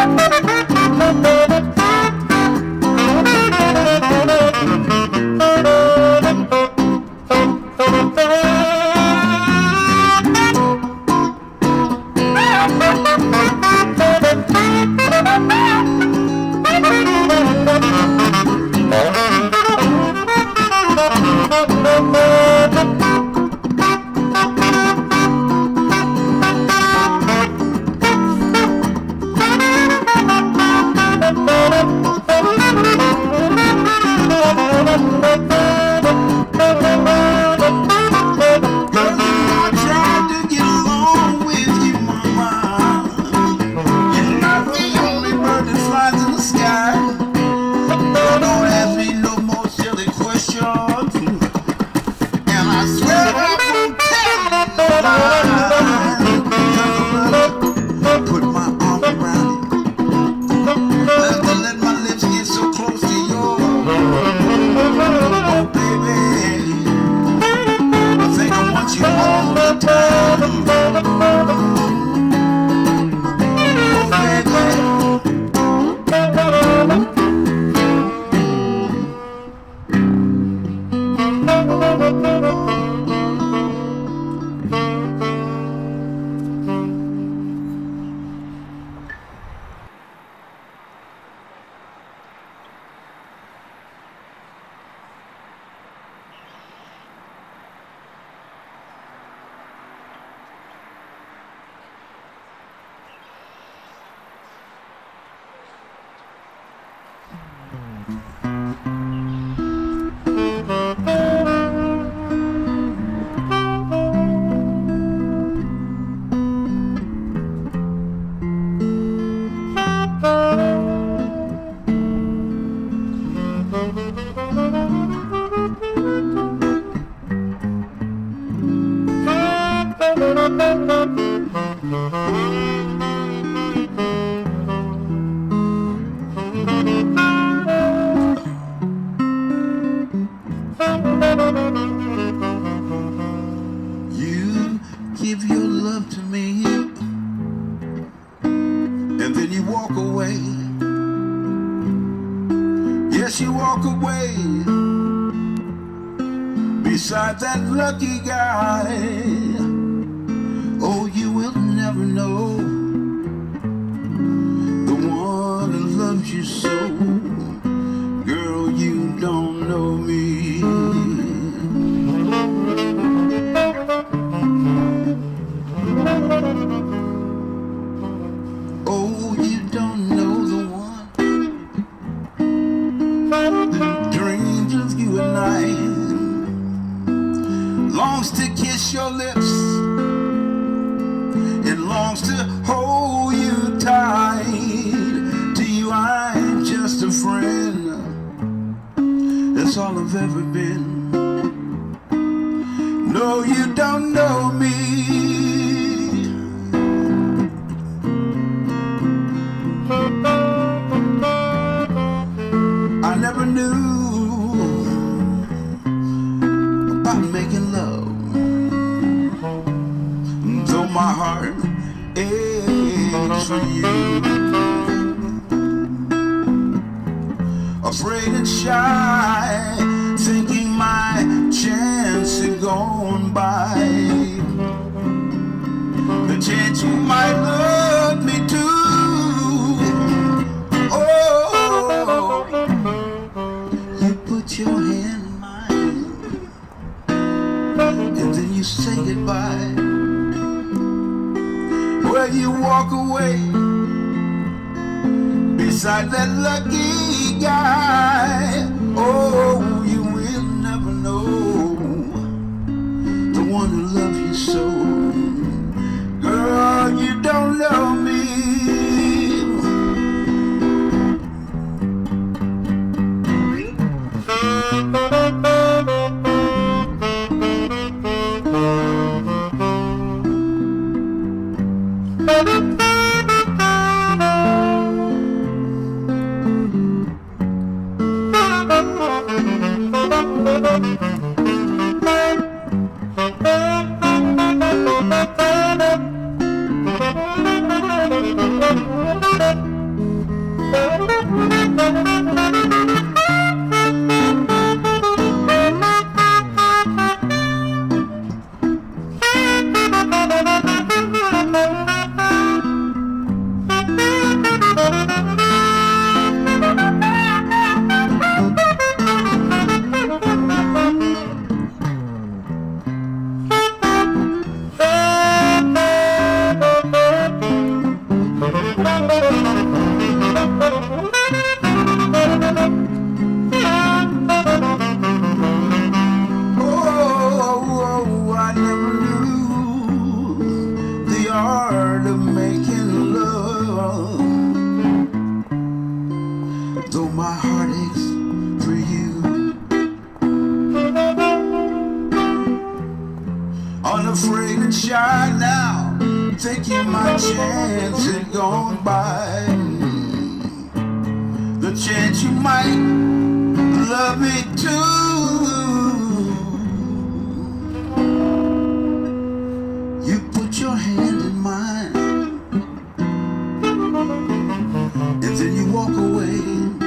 You give your love to me, and then you walk away. Yes, you walk away beside that lucky guy. Oh, you will never know the one who loves you so. Girl, you don't know me. Oh, you don't know the one that dreams of you and I, longs to kiss your lips and longs to hold you tight. To you I'm just a friend, that's all I've ever been. No, you don't know me. I never knew about making love, though my heart aches for you. Afraid and shy, thinking my chance had gone by. The chance you might love me too. Oh, you put your hand in mine, and then you say goodbye. Well, you walk away beside that lucky guy. Oh, you will never know the one who loves you so. Girl, you don't know me. though my heart aches for you. Unafraid and shy now, taking my chance and gone by. The chance you might love me too. You put your hand in mine, and then you walk away.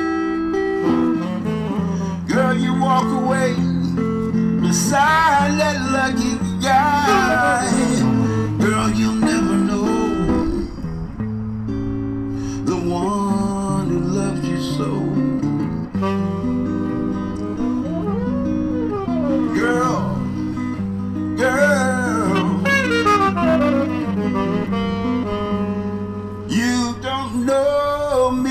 Girl, you walk away beside that lucky guy. Girl, you'll never know the one who loves you so. Girl, you don't know me.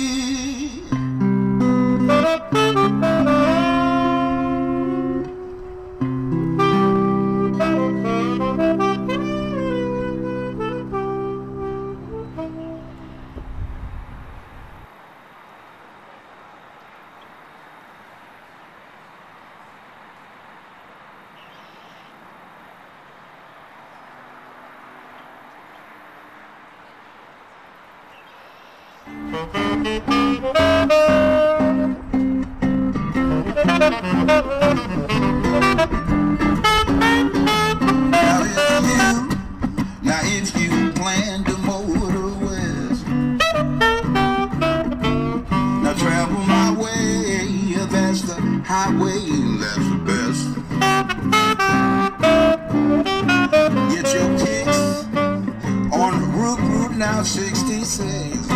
Now if you plan to motor west, now travel my way, that's the highway, that's the best. Get your kicks on Route now 66.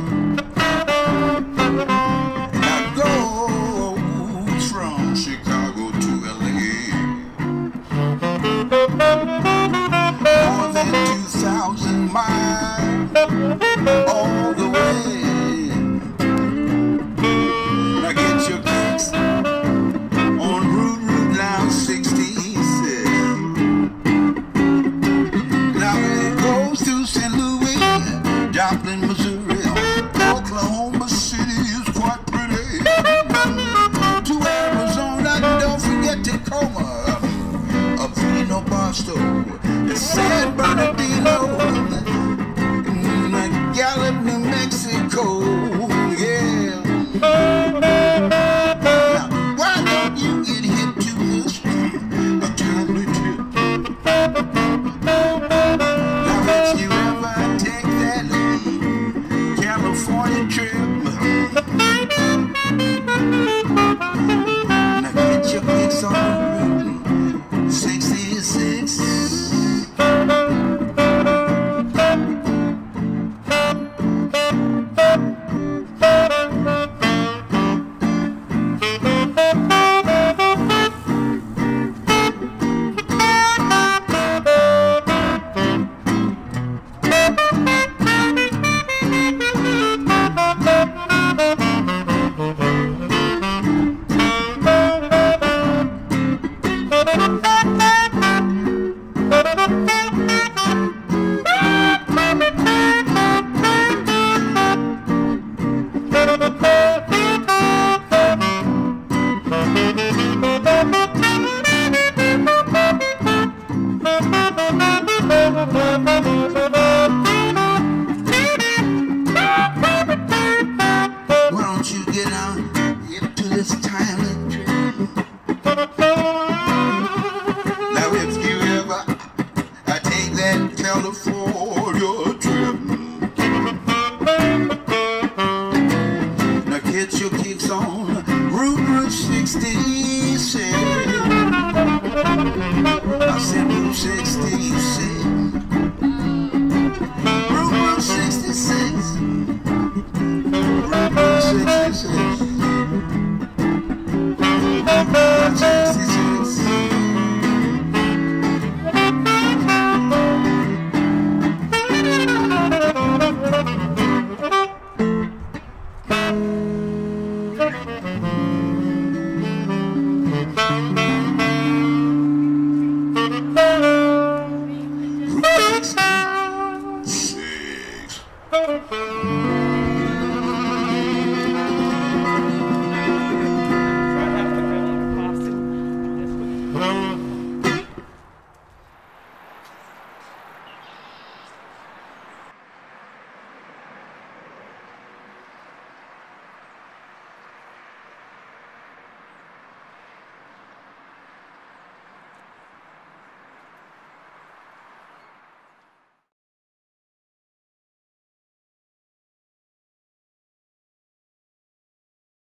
Now go from Chicago to LA. More than 2,000 miles all the way. Now get your kicks on Route now 66. Now it goes through St. Louis, Joplin, Missouri, Oklahoma City is quite pretty. To Arizona, don't forget Tacoma, Avino, Boston, San Bernardino, Gallup, New Mexico, yeah. Now, why don't you get hip to this a timely tip? Now, if you ever take that California trip, now get your kicks on Route 66. Why don't you get out into this tiny